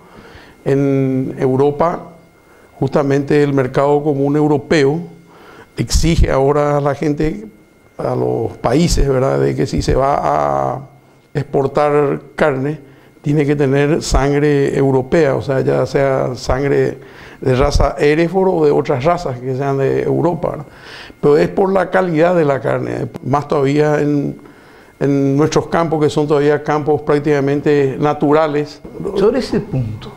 En Europa, justamente el mercado común europeo exige ahora a la gente, a los países, ¿verdad?, de que si se va a exportar carne, tiene que tener sangre europea, o sea, ya sea sangre de raza Hereford o de otras razas que sean de Europa, ¿no? Pero es por la calidad de la carne, más todavía en, en nuestros campos, que son todavía campos prácticamente naturales. Sobre ese punto,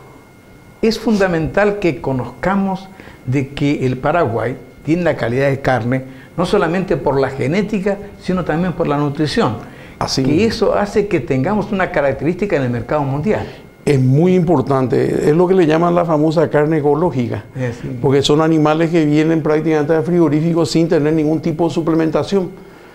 es fundamental que conozcamos de que el Paraguay tiene la calidad de carne, no solamente por la genética, sino también por la nutrición. Así que eso hace que tengamos una característica en el mercado mundial. Es muy importante, es lo que le llaman la famosa carne ecológica, sí, porque son animales que vienen prácticamente al frigorífico sin tener ningún tipo de suplementación.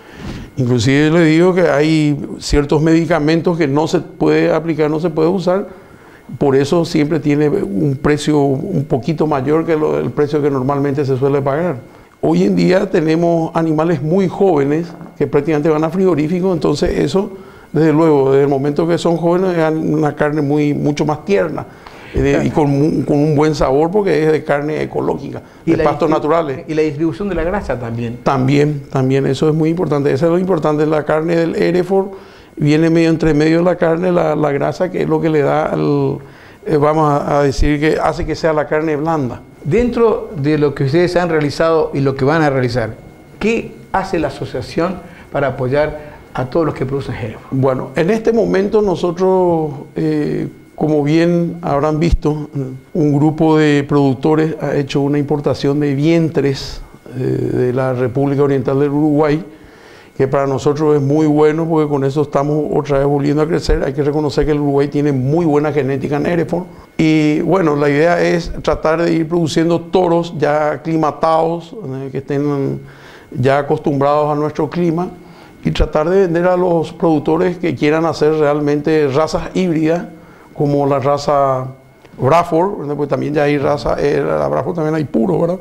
Inclusive le digo que hay ciertos medicamentos que no se puede aplicar, no se puede usar, por eso siempre tiene un precio un poquito mayor que lo, el precio que normalmente se suele pagar. Hoy en día tenemos animales muy jóvenes que prácticamente van a frigorífico, entonces eso, desde luego, desde el momento que son jóvenes, es una carne muy, mucho más tierna eh, y con, con un buen sabor porque es de carne ecológica, de pastos naturales. Y la distribución de la grasa también. También, también, eso es muy importante. Eso es lo importante, la carne del Hereford viene medio entre medio de la carne, la, la grasa, que es lo que le da, el, eh, vamos a, a decir, que hace que sea la carne blanda. Dentro de lo que ustedes han realizado y lo que van a realizar, ¿qué hace la asociación para apoyar a todos los que producen Hereford? Bueno, en este momento nosotros, eh, como bien habrán visto, un grupo de productores ha hecho una importación de vientres eh, de la República Oriental del Uruguay, que para nosotros es muy bueno porque con eso estamos otra vez volviendo a crecer. Hay que reconocer que el Uruguay tiene muy buena genética en Hereford. Y bueno, la idea es tratar de ir produciendo toros ya aclimatados, eh, que estén ya acostumbrados a nuestro clima, y tratar de vender a los productores que quieran hacer realmente razas híbridas, como la raza Braford, ¿verdad?, porque también ya hay raza, eh, la Braford también hay puro, ¿verdad?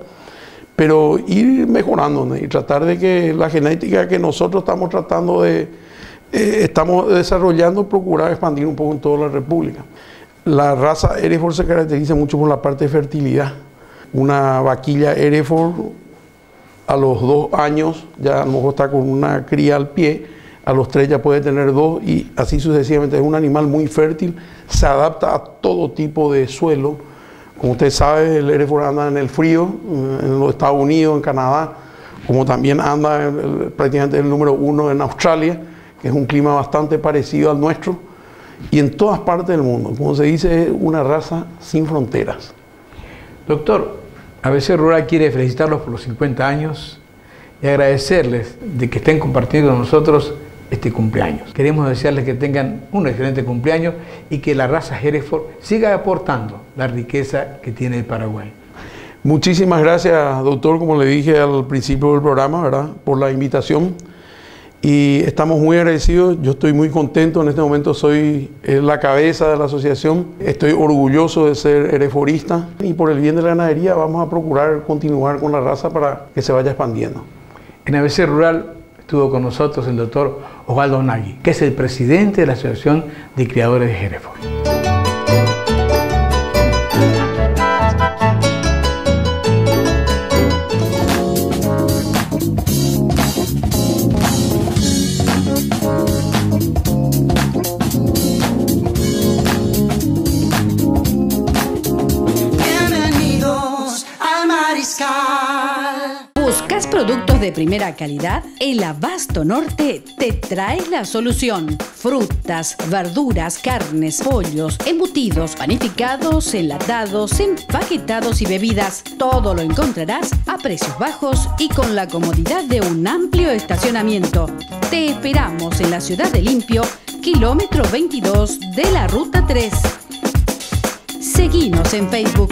Pero ir mejorando, ¿no?, y tratar de que la genética que nosotros estamos tratando de, eh, estamos desarrollando, procurar expandir un poco en toda la República. La raza Hereford se caracteriza mucho por la parte de fertilidad. Una vaquilla Hereford a los dos años ya a lo mejor está con una cría al pie, a los tres ya puede tener dos y así sucesivamente. Es un animal muy fértil, se adapta a todo tipo de suelo. Como usted sabe, el Hereford anda en el frío, en los Estados Unidos, en Canadá, como también anda el, prácticamente el número uno en Australia, que es un clima bastante parecido al nuestro, y en todas partes del mundo. Como se dice, es una raza sin fronteras. Doctor, A B C Rural quiere felicitarlos por los cincuenta años y agradecerles de que estén compartiendo con nosotros este cumpleaños. Queremos desearles que tengan un excelente cumpleaños y que la raza Hereford siga aportando la riqueza que tiene el Paraguay. Muchísimas gracias, doctor, como le dije al principio del programa, ¿verdad?, por la invitación. Y estamos muy agradecidos. Yo estoy muy contento. En este momento soy la cabeza de la asociación. Estoy orgulloso de ser herefordista y por el bien de la ganadería vamos a procurar continuar con la raza para que se vaya expandiendo. En A B C Rural estuvo con nosotros el doctor Osvaldo Nagui, que es el presidente de la Asociación de Criadores de Hereford. productos de primera calidad, el Abasto Norte te trae la solución. Frutas, verduras, carnes, pollos, embutidos, panificados, enlatados, empaquetados y bebidas. Todo lo encontrarás a precios bajos y con la comodidad de un amplio estacionamiento. Te esperamos en la ciudad de Limpio, kilómetro veintidós de la ruta tres. Seguinos en Facebook.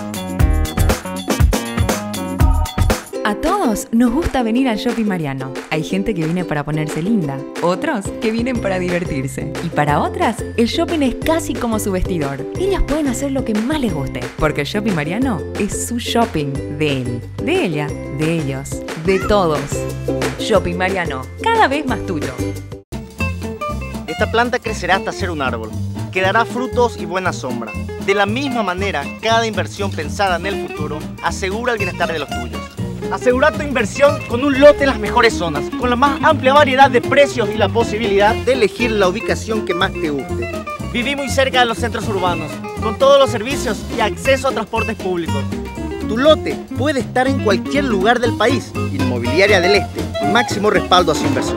A todos nos gusta venir al Shopping Mariano. Hay gente que viene para ponerse linda, otros que vienen para divertirse. Y para otras, el shopping es casi como su vestidor. Ellas pueden hacer lo que más les guste, porque el Shopping Mariano es su shopping de él, de ella, de ellos, de todos. Shopping Mariano, cada vez más tuyo. Esta planta crecerá hasta ser un árbol, que dará frutos y buena sombra. De la misma manera, cada inversión pensada en el futuro asegura el bienestar de los tuyos. Asegura tu inversión con un lote en las mejores zonas, con la más amplia variedad de precios y la posibilidad de elegir la ubicación que más te guste. Viví muy cerca de los centros urbanos, con todos los servicios y acceso a transportes públicos. Tu lote puede estar en cualquier lugar del país. Inmobiliaria del Este, máximo respaldo a su inversión.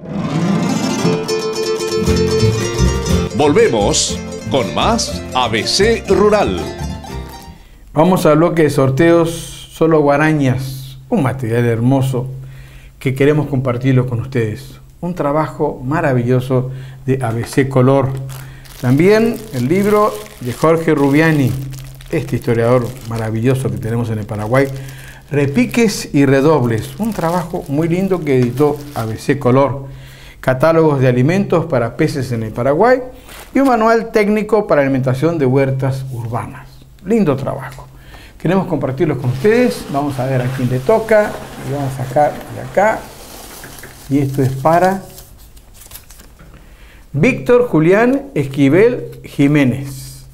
Volvemos con más A B C Rural. Vamos al bloque de sorteos, solo guarañas. Un material hermoso que queremos compartirlo con ustedes. Un trabajo maravilloso de A B C Color. También el libro de Jorge Rubiani, este historiador maravilloso que tenemos en el Paraguay, Repiques y Redobles. Un trabajo muy lindo que editó A B C Color. Catálogos de alimentos para peces en el Paraguay y un manual técnico para alimentación de huertas urbanas. Lindo trabajo. Queremos compartirlos con ustedes. Vamos a ver a quién le toca. Y vamos a sacar de acá. Y esto es para Víctor Julián Esquivel Jiménez.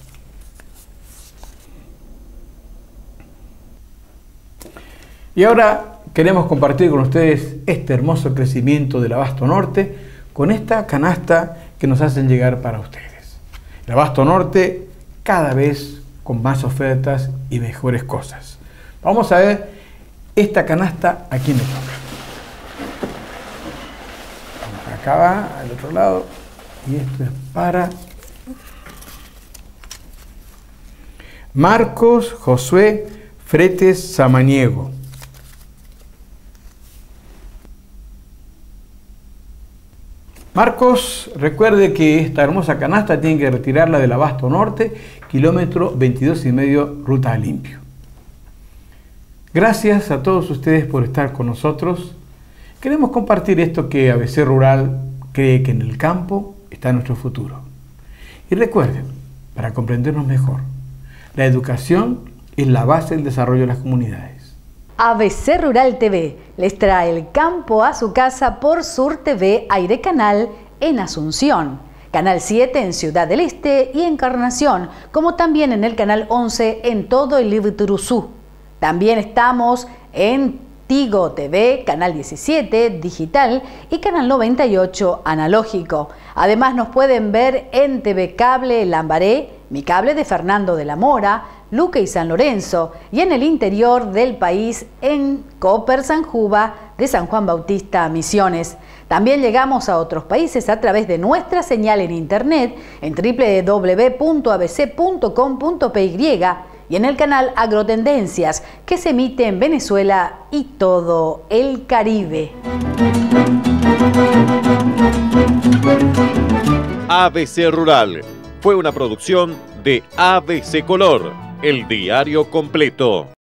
Y ahora queremos compartir con ustedes este hermoso crecimiento del Abasto Norte con esta canasta que nos hacen llegar para ustedes. El Abasto Norte cada vez con más ofertas y mejores cosas. Vamos a ver esta canasta a quién le toca. Vamos, acá va, al otro lado. Y esto es para Marcos Josué Fretes Samaniego. Marcos, recuerde que esta hermosa canasta tiene que retirarla del Abasto Norte, kilómetro veintidós y medio, ruta a Limpio. Gracias a todos ustedes por estar con nosotros. Queremos compartir esto que A B C Rural cree que en el campo está nuestro futuro. Y recuerden, para comprendernos mejor, la educación es la base del desarrollo de las comunidades. A B C Rural T V les trae el campo a su casa por Sur T V Aire Canal en Asunción, Canal siete en Ciudad del Este y Encarnación, como también en el Canal once en todo el Ibituruzú. También estamos en Tigo T V, Canal diecisiete digital y Canal noventa y ocho analógico. Además nos pueden ver en T V Cable Lambaré, Mi Cable de Fernando de la Mora, Luque y San Lorenzo, y en el interior del país en Cooper San Juba de San Juan Bautista Misiones. También llegamos a otros países a través de nuestra señal en internet en doble u doble u doble u punto a b c punto com punto p y y en el canal Agrotendencias, que se emite en Venezuela y todo el Caribe. A B C Rural fue una producción de A B C Color, el diario completo.